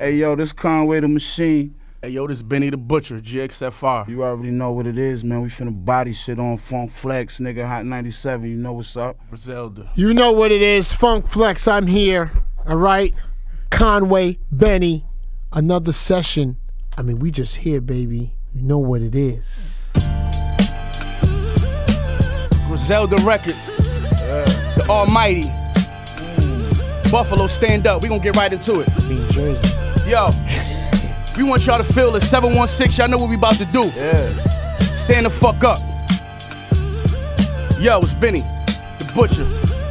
Hey, yo, this Conway the Machine. Hey, yo, this Benny the Butcher, GXFR. You already know what it is, man. We finna body shit on Funk Flex, nigga. Hot 97, you know what's up. Griselda. You know what it is. Funk Flex, I'm here. All right? Conway, Benny, another session. I mean, we just here, baby. You know what it is. Griselda Records. The Almighty. Buffalo, stand up. We gonna get right into it. New Jersey. Yo, we want y'all to feel it. 716, y'all know what we about to do. Yeah. Stand the fuck up. Yo, it's Benny, the Butcher.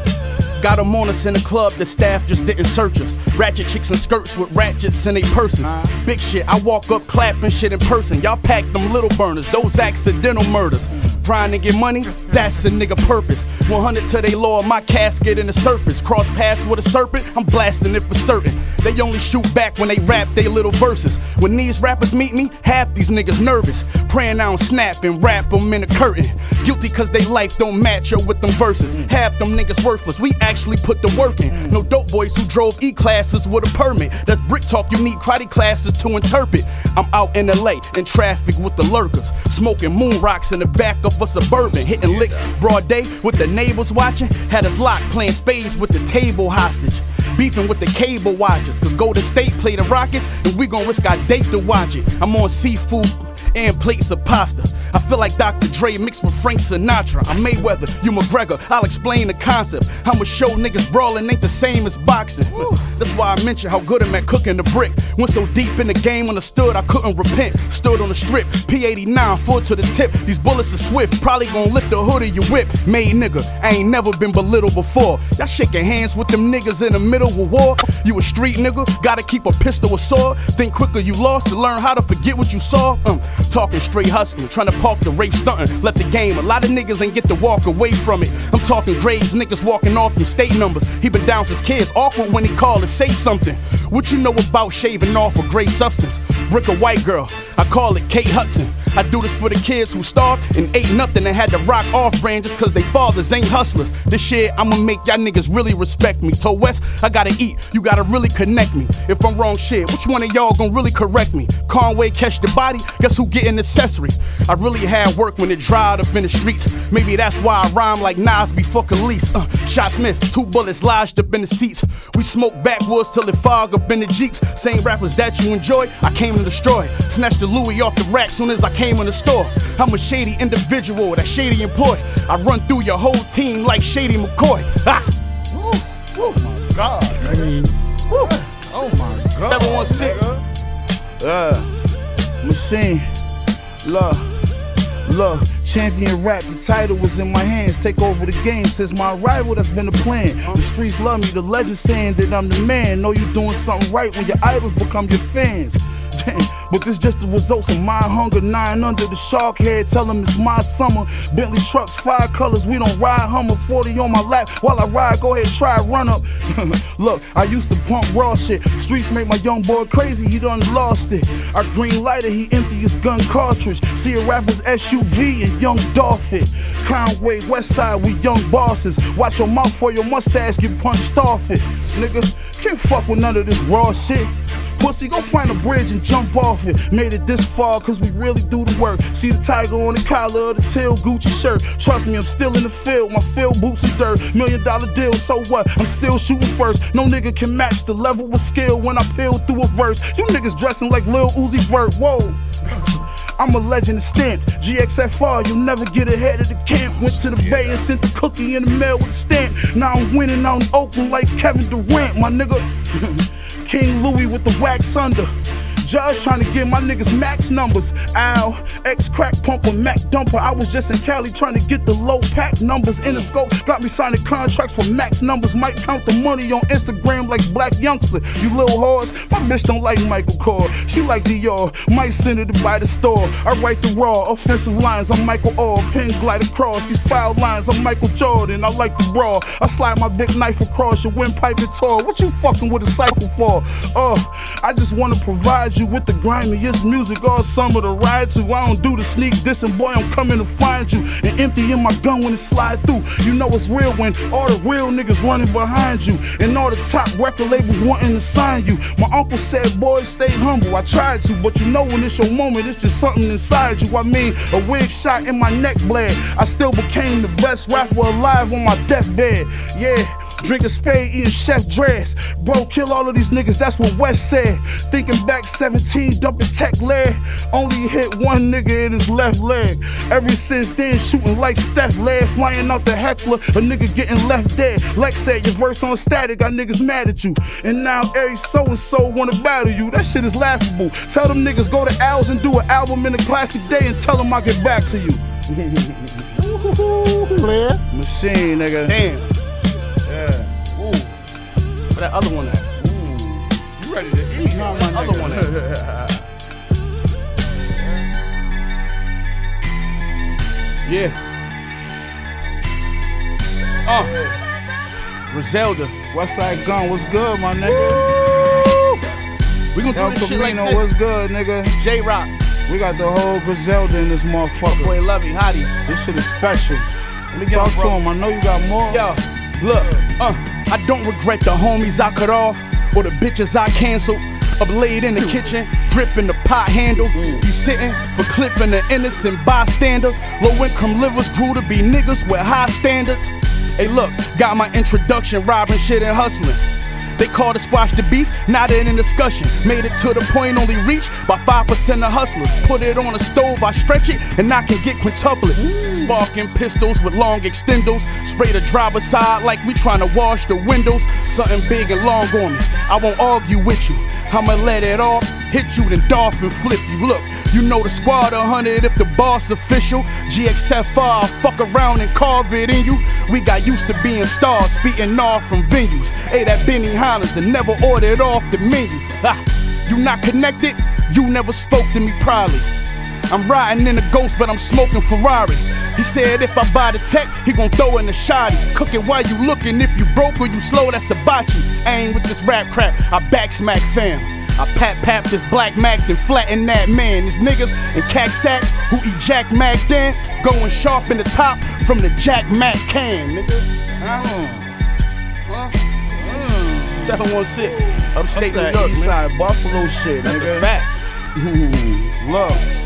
Got them on us in the club, the staff just didn't search us. Ratchet chicks in skirts with ratchets in their purses. Big shit, I walk up clapping shit in person. Y'all pack them little burners, those accidental murders. Trying to get money, that's a nigga purpose. 100 to they lower my casket in the surface. Cross paths with a serpent, I'm blasting it for certain. They only shoot back when they rap they little verses. When these rappers meet me, half these niggas nervous. Praying I don't snap and wrap them in a curtain. Guilty cause they life don't match up with them verses. Half them niggas worthless, we actually put the work in. No dope boys who drove E-classes with a permit. That's brick talk, you need karate classes to interpret. I'm out in LA, in traffic with the lurkers. Smoking moon rocks in the back of a Suburban. Hitting licks broad day with the neighbors watching. Had us locked playing spades with the table hostage. Beefing with the cable watchers. Cause Golden State play the Rockets and we gon' risk our date to watch it. I'm on seafood and plates of pasta. I feel like Dr. Dre mixed with Frank Sinatra. I'm Mayweather, you McGregor, I'll explain the concept. I'ma show niggas brawling ain't the same as boxing. That's why I mention how good I'm at cooking the brick. Went so deep in the game, understood I couldn't repent. Stood on the strip, P89, full to the tip. These bullets are swift, probably gon' lift the hood of your whip. Made nigga, I ain't never been belittled before. Y'all shaking hands with them niggas in the middle of war. You a street nigga, gotta keep a pistol or sword. Think quicker you lost to learn how to forget what you saw. Talking straight hustling, trying to park the rape stunting. Left the game, a lot of niggas ain't get to walk away from it. I'm talking grades, niggas walking off them state numbers. He been down since kids, awkward when he call to say something. What you know about shaving off a gray substance? Brick a white girl, I call it Kate Hudson. I do this for the kids who starved and ate nothing and had to rock off brand just cause they fathers ain't hustlers. This shit I'ma make y'all niggas really respect me. Toe West, I gotta eat, you gotta really connect me. If I'm wrong shit, which one of y'all gon' really correct me? Conway catch the body, guess who getting accessory? I really had work when it dried up in the streets. Maybe that's why I rhyme like Nas before Khalees. Shots missed, 2 bullets lodged up in the seats. We smoke backwoods till it fog up in the Jeeps. Same rappers that you enjoy, I came to destroy. Snatched the Louis off the rack soon as I came in the store. I'm a shady individual, that shady employee. I run through your whole team like Shady McCoy. Ah! Oh my God. I mean, Oh my God. 716. Machine. Look, champion rap, the title was in my hands. Take over the game since my arrival, that's been the plan. The streets love me, the legend saying that I'm the man. Know you doing something right when your idols become your fans. Damn, but this just the results of my hunger. 9 under the shark head, tell them it's my summer. Bentley trucks, 5 colors, we don't ride Hummer. 40 on my lap while I ride, go ahead, try run up. Look, I used to pump raw shit. Streets make my young boy crazy, he done lost it. Our green lighter, he empty his gun cartridge. See a rapper's SUV and young Dolphin. Conway, Westside, we young bosses. Watch your mouth for your mustache get punched off it. Niggas can't fuck with none of this raw shit. Pussy, go find a bridge and jump off it. Made it this far cause we really do the work. See the tiger on the collar of the tail, Gucci shirt. Trust me, I'm still in the field, my field boots and dirt. $1 million deal, so what? I'm still shooting first. No nigga can match the level of skill when I peel through a verse. You niggas dressing like Lil Uzi Vert, whoa. I'm a legend of stamped. GXFR, you'll never get ahead of the camp. Went to the Bay and sent the cookie in the mail with a stamp. Now I'm winning out in Oakland like Kevin Durant, my nigga. King Louis with the wax under. Judge trying to get my niggas max numbers. Ow, ex-crack pumper, Mac dumper. I was just in Cali trying to get the low pack numbers. In the scope, got me signing contracts for max numbers. Might count the money on Instagram like Black Youngster. You little whores, my bitch don't like Michael Kors. She like Dior, might send her to buy the store. I write the raw, offensive lines, I'm Michael Orr. Pen glide across, these foul lines, I'm Michael Jordan. I like the brawl, I slide my big knife across your windpipe and tour. What you fucking with a cycle for? I just wanna provide you you with the grimiest music all summer to ride to. I don't do the sneak dissing, boy, I'm coming to find you and emptying my gun when it slide through. You know it's real when all the real niggas running behind you and all the top record labels wanting to sign you. My uncle said, boy, stay humble. I tried to, but you know when it's your moment, it's just something inside you. I mean, a wig shot in my neck bled. I still became the best rapper alive on my deathbed. Yeah. Drinking spade, eating Chef Dreads. Bro, kill all of these niggas, that's what West said. Thinking back 17, dumping tech lead. Only hit one nigga in his left leg. Ever since then, shooting like Steph Ladd. Flying out the heckler, a nigga getting left dead. Lex said, your verse on static, got niggas mad at you. And now every so-and-so wanna battle you. That shit is laughable. Tell them niggas go to Al's and do an album in a classic day and tell them I'll get back to you. Clear? Machine, nigga. Damn. Yeah. Ooh. Where that other one at? Ooh. You ready to eat? Nah, That my other nigga. one at? Yeah. Griselda. Westside Gun, what's good, my nigga? We gonna El do this shit like Camino, this. what's good, nigga? J-Rock. We got the whole Griselda in this motherfucker. Boy, Lovey, Hottie. This shit is special. Let me get Talk on, to bro. him, I know you got more. Yo, look, I don't regret the homies I cut off or the bitches I canceled. Up laid in the kitchen, gripping the pot handle. You sitting for clipping the innocent bystander. Low income livers grew to be niggas with high standards. Hey, look, got my introduction, robbing shit and hustling. They call to squash the beef, not in a discussion. Made it to the point only reached by 5% of hustlers. Put it on a stove, I stretch it, and I can get quintuplets. Sparking pistols with long extendos. Spray the driver's side like we tryna wash the windows. Something big and long on me, I won't argue with you. I'ma let it off, hit you, then dolphin flip you. Look, you know the squad 100 if the boss official. GXFR, fuck around and carve it in you. We got used to being stars, speeding off from venues. Ate at Benny Hinners and never ordered off the menu. You not connected? You never spoke to me proudly. I'm riding in a Ghost, but I'm smoking Ferrari. He said if I buy the tech, he gon' throw in the shoddy. Cook it while you looking, if you broke or you slow, that's hibachi. I ain't with this rap crap, I back smack fam. I pat this black Mac, then flatten that man. These niggas in cack sack who eat Jack Mac then going sharp in the top from the Jack Mac can, nigga. 716, upstate New York, man. Eastside Buffalo shit, That's a nigga. fact.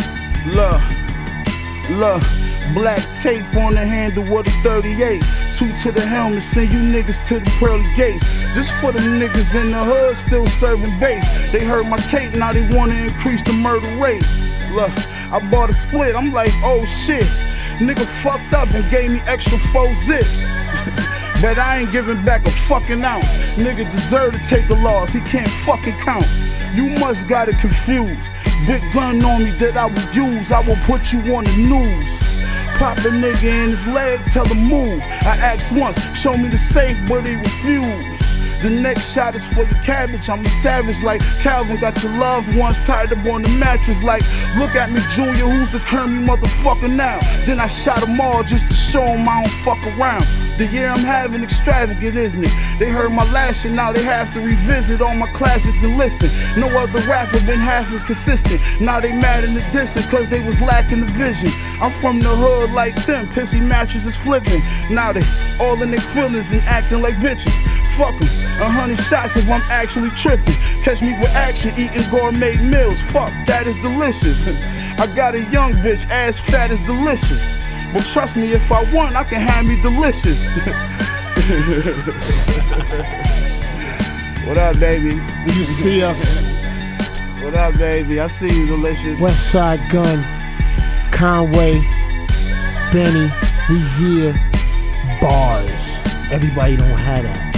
Look, black tape on the handle of the 38. 2 to the helmet, send you niggas to the pearly gates. This for the niggas in the hood still serving base. They heard my tape, now they wanna increase the murder rate. Look, I bought a split, I'm like, oh shit. Nigga fucked up and gave me extra 4 zips. But I ain't giving back a fucking ounce. Nigga deserve to take a loss, he can't fucking count. You must got it confused. Big gun on me that I will use, I will put you on the news. Pop a nigga in his leg, tell him move. I asked once, show me the safe, but he refused. The next shot is for the cabbage, I'm a savage like Calvin. Got your loved ones tied up on the mattress like, look at me Junior, who's the Kermie motherfucker now? Then I shot them all just to show them I don't fuck around. The year I'm having extravagant, isn't it? They heard my last shit, now they have to revisit all my classics and listen. No other rapper been half as consistent. Now they mad in the distance cause they was lacking the vision. I'm from the hood like them, pissy mattresses flipping. Now they all in their feelings and acting like bitches. Fuck 'em, 100 shots if I'm actually tripping. Catch me with action, eating gourmet meals. Fuck, that is delicious. I got a young bitch, ass fat is delicious. But trust me, if I want, I can have me delicious. What up, baby? You see us. What up, baby? I see you, delicious. Westside Gun, Conway, Benny, we here. Bars. Everybody don't have that.